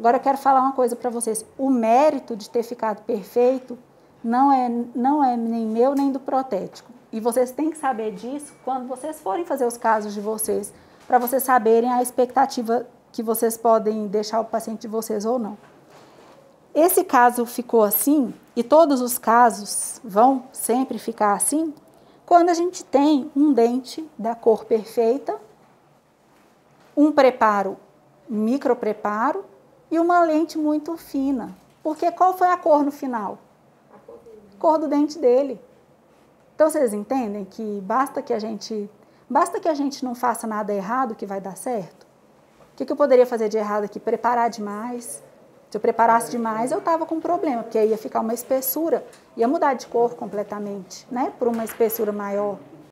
Agora eu quero falar uma coisa para vocês. O mérito de ter ficado perfeito não é nem meu nem do protético. E vocês têm que saber disso quando vocês forem fazer os casos de vocês, para vocês saberem a expectativa que vocês podem deixar o paciente de vocês ou não. Esse caso ficou assim, e todos os casos vão sempre ficar assim, quando a gente tem um dente da cor perfeita, um preparo, micropreparo, e uma lente muito fina. Porque qual foi a cor no final? A cor do dente dele. Então, vocês entendem que basta que a gente não faça nada errado que vai dar certo? O que eu poderia fazer de errado aqui? Preparar demais. Se eu preparasse demais, eu estava com um problema, porque aí ia ficar uma espessura, ia mudar de cor completamente, né? Por uma espessura maior.